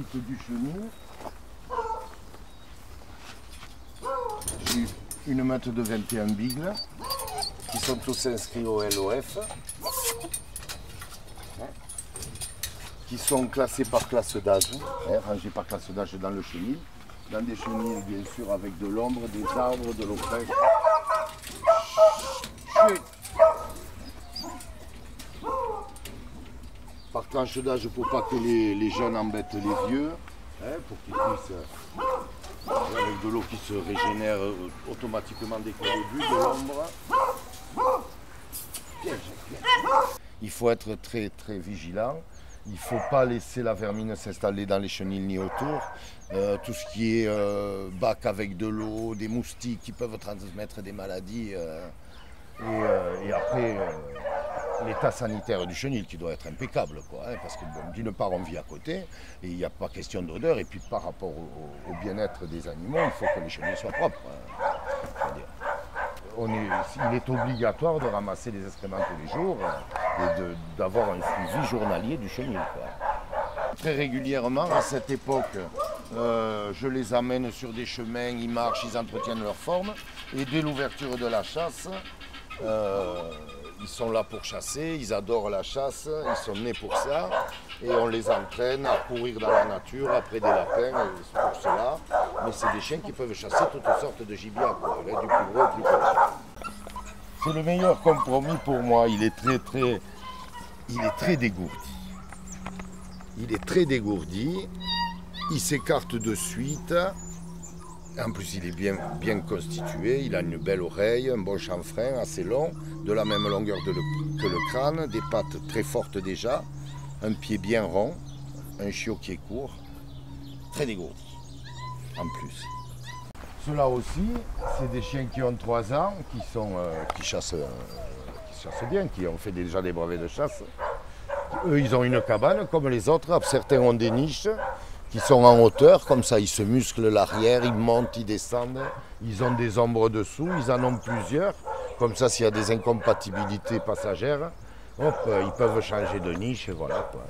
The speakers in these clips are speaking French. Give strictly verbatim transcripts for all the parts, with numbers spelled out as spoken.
route du chenil. J'ai une meute de vingt et un bigles qui sont tous inscrits au L O F, qui sont classés par classe d'âge, hein, rangés par classe d'âge dans le chenil. Dans des chenils, bien sûr, avec de l'ombre, des arbres, de l'eau fraîche. Par tranche d'âge pour pas que les, les jeunes embêtent les vieux, hein, pour qu'ils puissent, avec de l'eau qui se régénère automatiquement dès qu'il y a des bulles, de l'ombre. Il faut être très très vigilant. Il ne faut pas laisser la vermine s'installer dans les chenils ni autour. Euh, tout ce qui est euh, bac avec de l'eau, des moustiques qui peuvent transmettre des maladies. Euh, et, euh, et après, euh, l'état sanitaire du chenil qui doit être impeccable, quoi, hein, parce que bon, d'une part on vit à côté et il n'y a pas question d'odeur, et puis par rapport au, au bien-être des animaux, il faut que les chenils soient propres. Hein, on est, il est obligatoire de ramasser les excréments tous les jours et d'avoir un suivi journalier du chenil, quoi. Très régulièrement, à cette époque, euh, je les amène sur des chemins, ils marchent, ils entretiennent leur forme, et dès l'ouverture de la chasse, euh, ils sont là pour chasser, ils adorent la chasse, ils sont nés pour ça, et on les entraîne à courir dans la nature après des lapins, c'est pour cela. Mais c'est des chiens qui peuvent chasser toutes sortes de gibier, quoi, du plus gros au plus petit. C'est le meilleur compromis pour moi, il est très très, il est très dégourdi. Il est très dégourdi, il s'écarte de suite. En plus, il est bien, bien constitué, il a une belle oreille, un bon chanfrein assez long, de la même longueur de le, que le crâne, des pattes très fortes déjà, un pied bien rond, un chiot qui est court, très dégourdi en plus. Ceux-là aussi, c'est des chiens qui ont trois ans, qui, sont, euh, qui, chassent, euh, qui chassent bien, qui ont fait déjà des brevets de chasse. Eux, ils ont une cabane comme les autres, certains ont des niches qui sont en hauteur, comme ça ils se musclent l'arrière, ils montent, ils descendent, ils ont des ombres dessous, ils en ont plusieurs, comme ça s'il y a des incompatibilités passagères, hop, ils peuvent changer de niche, et voilà, quoi.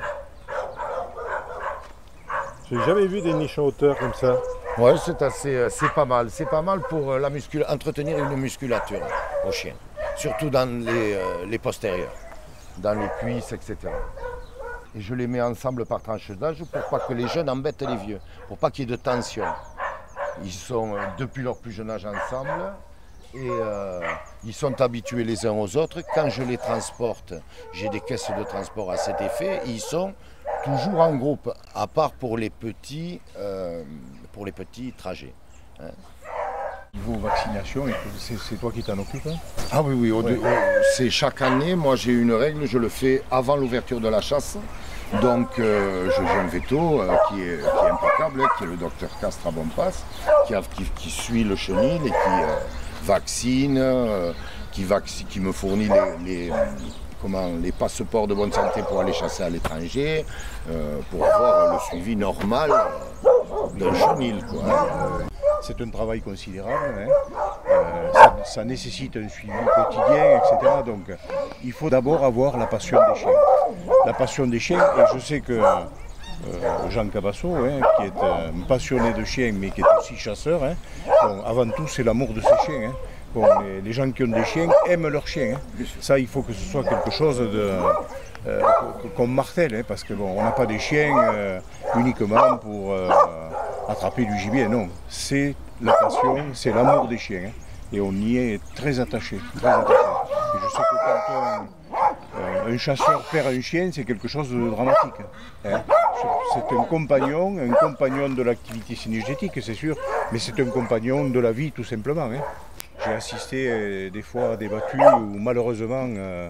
J'ai jamais vu des niches en hauteur comme ça. Ouais, c'est assez, c'est pas mal, c'est pas mal pour la muscul... entretenir une musculature au chien, surtout dans les, euh, les postérieurs, dans les cuisses, et cetera. Et je les mets ensemble par tranche d'âge pour pas que les jeunes embêtent les vieux, pour pas qu'il y ait de tension. Ils sont euh, depuis leur plus jeune âge ensemble et euh, ils sont habitués les uns aux autres. Quand je les transporte, j'ai des caisses de transport à cet effet, et ils sont toujours en groupe, à part pour les petits, euh, pour les petits trajets. Hein. Niveau vaccination, c'est toi qui t'en occupes, hein? Ah oui, oui, ouais. C'est chaque année, moi j'ai une règle, je le fais avant l'ouverture de la chasse. Donc euh, j'ai un veto euh, qui, est, qui est impeccable, qui est le docteur Castres à Bonpasse, qui, a, qui, qui suit le chenil et qui euh, vaccine, euh, qui, vaccine, qui me fournit les, les, comment, les passeports de bonne santé pour aller chasser à l'étranger, euh, pour avoir le suivi normal d'un chenil, quoi, hein. C'est un travail considérable, hein. euh, ça, ça nécessite un suivi quotidien, et cetera. Donc il faut d'abord avoir la passion des chiens. La passion des chiens, et je sais que euh, Jean Cabasso, hein, qui est un passionné de chiens, mais qui est aussi chasseur, hein, bon, avant tout c'est l'amour de ses chiens. Hein. Bon, les, les gens qui ont des chiens aiment leurs chiens. Hein. Ça, il faut que ce soit quelque chose de... Euh, qu'on martèle, hein, parce que bon, on n'a pas des chiens euh, uniquement pour euh, attraper du gibier, non. C'est la passion, c'est l'amour des chiens, hein, et on y est très attaché, très attaché. Et je sais que quand un, euh, un chasseur perd un chien, c'est quelque chose de dramatique. Hein. C'est un compagnon, un compagnon de l'activité synergétique, c'est sûr, mais c'est un compagnon de la vie, tout simplement. Hein. J'ai assisté euh, des fois à des battues où malheureusement euh,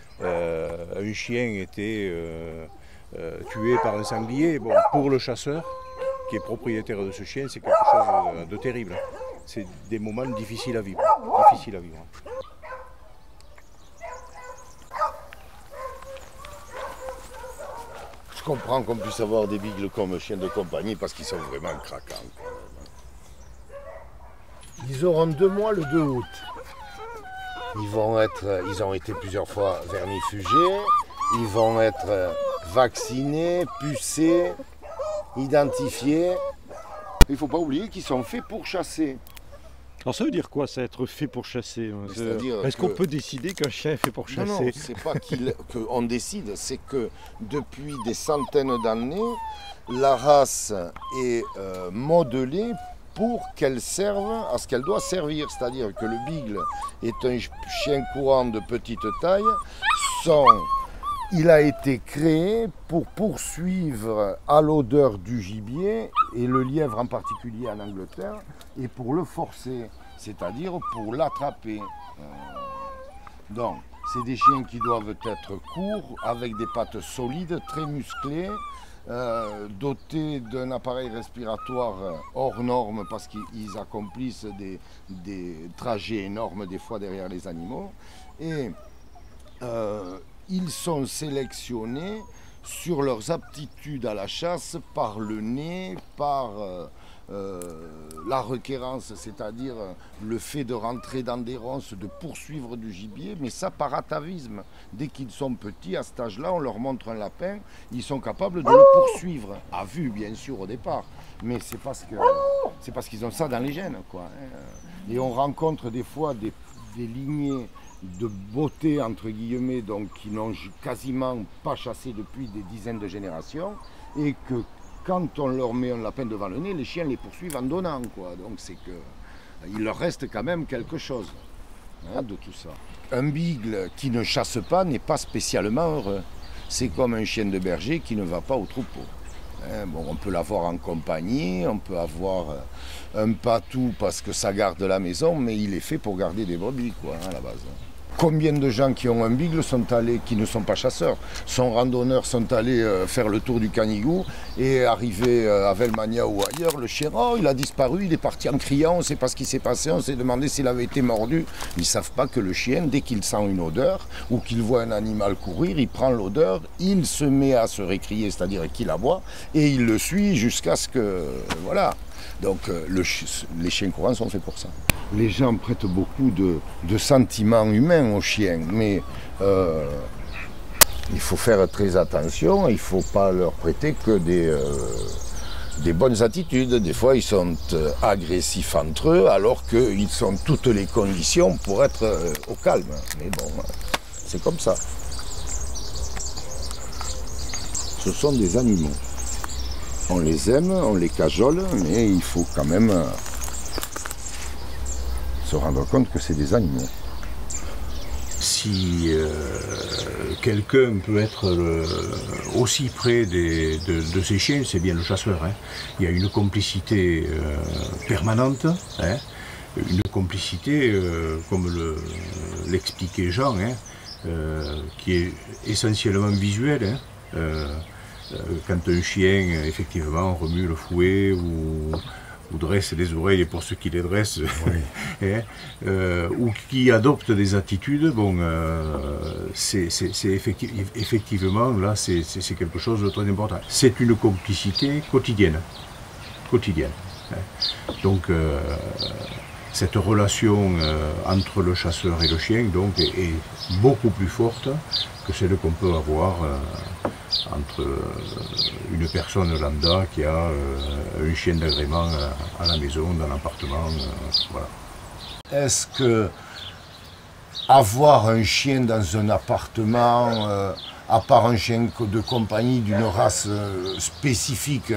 Euh, un chien était euh, euh, tué par un sanglier. Bon, pour le chasseur qui est propriétaire de ce chien, c'est quelque chose de, de terrible. C'est des moments difficiles à vivre. Difficiles à vivre. Je comprends qu'on puisse avoir des bigles comme chiens de compagnie parce qu'ils sont vraiment craquants. Ils auront deux mois le deux août. Ils vont être, ils ont été plusieurs fois vernifugés, ils vont être vaccinés, pucés, identifiés. Il ne faut pas oublier qu'ils sont faits pour chasser. Alors ça veut dire quoi, ça, être fait pour chasser? Est-ce que... qu'on peut décider qu'un chien est fait pour chasser? Non, non, c'est pas qu'on décide, c'est que depuis des centaines d'années, la race est euh, modelée pour qu'elle serve à ce qu'elle doit servir. C'est-à-dire que le Beagle est un chien courant de petite taille. Son... Il a été créé pour poursuivre à l'odeur du gibier, et le lièvre en particulier en Angleterre, et pour le forcer, c'est-à-dire pour l'attraper. Donc, c'est des chiens qui doivent être courts, avec des pattes solides, très musclées, euh, dotés d'un appareil respiratoire hors norme, parce qu'ils accomplissent des, des trajets énormes des fois derrière les animaux. Et euh, ils sont sélectionnés sur leurs aptitudes à la chasse par le nez, par euh, euh, la requérance, c'est-à-dire le fait de rentrer dans des ronces, de poursuivre du gibier, mais ça par atavisme. Dès qu'ils sont petits, à cet âge-là, on leur montre un lapin, ils sont capables de le poursuivre, à vue bien sûr au départ, mais c'est parce que c'est parce qu'ils ont ça dans les gènes, quoi. Et on rencontre des fois des, des lignées de beauté, entre guillemets, donc qui n'ont quasiment pas chassé depuis des dizaines de générations, et que quand on leur met un lapin devant le nez, les chiens les poursuivent en donnant, quoi. Donc c'est que il leur reste quand même quelque chose, hein, de tout ça. Un Beagle qui ne chasse pas n'est pas spécialement heureux. C'est comme un chien de berger qui ne va pas au troupeau. Hein, bon, on peut l'avoir en compagnie, on peut avoir un patou parce que ça garde la maison, mais il est fait pour garder des brebis, quoi, hein, à la base. Combien de gens qui ont un Beagle sont allés, qui ne sont pas chasseurs, sont randonneurs, sont allés euh, faire le tour du Canigou et arrivés euh, à Velmania ou ailleurs, le chien, oh, il a disparu, il est parti en criant, on ne sait pas ce qui s'est passé, on s'est demandé s'il avait été mordu. Ils ne savent pas que le chien, dès qu'il sent une odeur ou qu'il voit un animal courir, il prend l'odeur, il se met à se récrier, c'est-à-dire qu'il aboie, et il le suit jusqu'à ce que... Euh, voilà. Donc euh, le, les chiens courants sont faits pour ça. Les gens prêtent beaucoup de, de sentiments humains aux chiens, mais euh, il faut faire très attention, il ne faut pas leur prêter que des, euh, des bonnes attitudes. Des fois, ils sont euh, agressifs entre eux, alors qu'ils ont toutes les conditions pour être euh, au calme. Mais bon, c'est comme ça. Ce sont des animaux. On les aime, on les cajole, mais il faut quand même euh, se rendre compte que c'est des animaux. Si euh, quelqu'un peut être euh, aussi près des, de, de ces chiens, c'est bien le chasseur. Hein. Il y a une complicité euh, permanente, hein. Une complicité, euh, comme le, l'expliquait Jean, hein, euh, qui est essentiellement visuelle. Hein. Euh, Quand un chien, effectivement, remue le fouet ou, ou dresse les oreilles pour ceux qui les dressent, oui. hein, euh, ou qui adopte des attitudes, bon, euh, c'est effecti effectivement, là, c'est quelque chose de très important. C'est une complicité quotidienne. quotidienne hein. Donc, euh, cette relation euh, entre le chasseur et le chien donc, est, est beaucoup plus forte que celle qu'on peut avoir euh, entre euh, une personne lambda qui a euh, un chien d'agrément à, à la maison, dans l'appartement. Euh, voilà. Est-ce que avoir un chien dans un appartement, euh, à part un chien de compagnie d'une race euh, spécifique,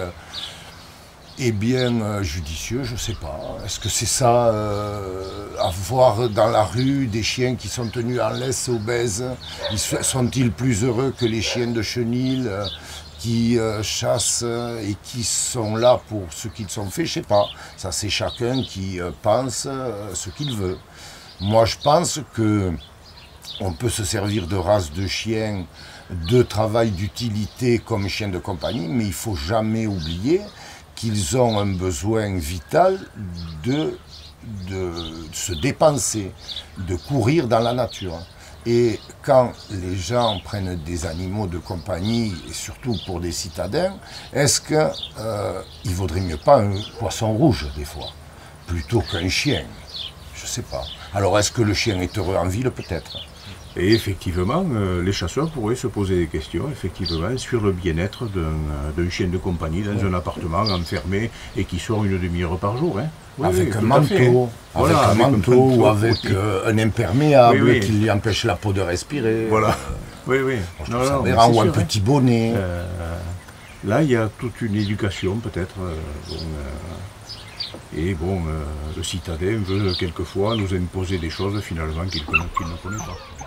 est bien euh, judicieux, je ne sais pas. Est-ce que c'est ça, euh, avoir dans la rue des chiens qui sont tenus en laisse obèses, sont-ils plus heureux que les chiens de chenil euh, qui euh, chassent et qui sont là pour ce qu'ils sont faits? Je ne sais pas. Ça, c'est chacun qui euh, pense euh, ce qu'il veut. Moi, je pense que on peut se servir de race de chiens de travail d'utilité comme chien de compagnie, mais il ne faut jamais oublier qu'ils ont un besoin vital de, de se dépenser, de courir dans la nature. Et quand les gens prennent des animaux de compagnie, et surtout pour des citadins, est-ce qu'il euh, vaudrait mieux pas un poisson rouge, des fois, plutôt qu'un chien? Je ne sais pas. Alors, est-ce que le chien est heureux en ville? Peut-être. Et effectivement, euh, les chasseurs pourraient se poser des questions, effectivement, sur le bien-être d'un chien de compagnie dans un appartement enfermé et qui sort une demi-heure par jour. Hein. Oui, avec oui, un tout à fait, hein. manteau, Voilà, avec un avec un manteau manteau, ou avec oui. euh, un imperméable Oui, oui. qui lui empêche la peau de respirer. Voilà. Oui, oui. Je Non, trouve ça non, mais aberrant, c'est ou un sûr, hein. petit bonnet. Euh, là, il y a toute une éducation, peut-être. euh, bon, euh, et bon, euh, le citadin veut quelquefois nous imposer des choses finalement qu'il qu'il ne connaît pas.